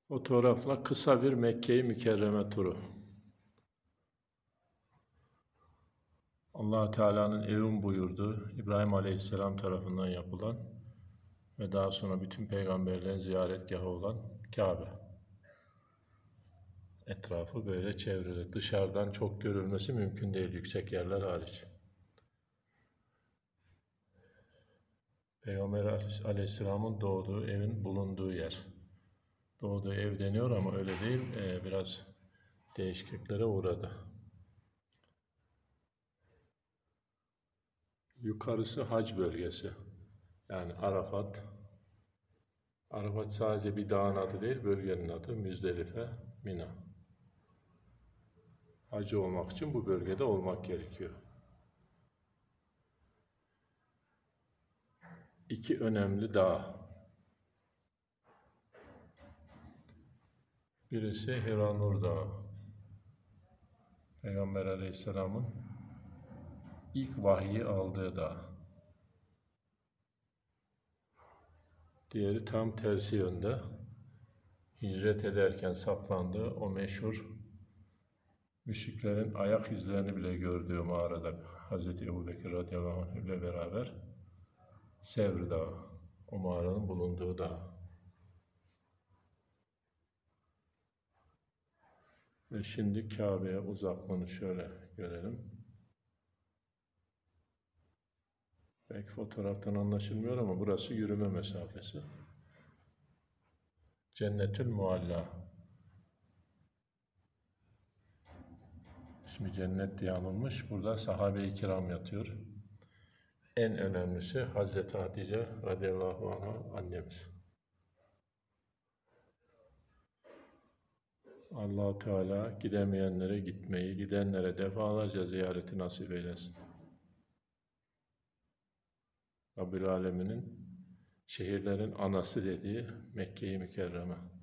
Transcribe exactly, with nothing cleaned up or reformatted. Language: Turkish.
Fotoğrafla kısa bir Mekke-i Mükerreme turu. Allah Teala'nın evin buyurduğu, İbrahim Aleyhisselam tarafından yapılan ve daha sonra bütün peygamberlerin ziyaretgahı olan Kabe. Etrafı böyle çevrili. Dışarıdan çok görülmesi mümkün değil, yüksek yerler hariç. Peygamber Aleyhisselam'ın doğduğu evin bulunduğu yer. Doğduğu ev deniyor ama öyle değil, ee, biraz değişikliklere uğradı. Yukarısı hac bölgesi. Yani Arafat. Arafat sadece bir dağın adı değil, bölgenin adı. Müzdelife, Mina. Hacı olmak için bu bölgede olmak gerekiyor. İki önemli dağ. Birisi Hiranur Dağı. Peygamber Aleyhisselam'ın ilk vahyi aldığı dağ. Diğeri tam tersi yönde. Hicret ederken saklandığı o meşhur müşriklerin ayak izlerini bile gördüğü mağarada Hazreti Ebubekir radıyallahu anh ile beraber Sevr Dağı, o mağaranın bulunduğu dağ. Ve şimdi Kabe'ye uzaklığını şöyle görelim. Belki fotoğraftan anlaşılmıyor ama burası yürüme mesafesi. Cennetül Mualla. İsmi cennet diye anılmış. Burada sahabe-i kiram yatıyor. En önemlisi Hazreti Hatice radıyallahu anh'a annemiz. Allah-u Teala gidemeyenlere gitmeyi, gidenlere defalarca ziyareti nasip eylesin. Rabbül Alemin'in şehirlerin anası dediği Mekke-i Mükerreme.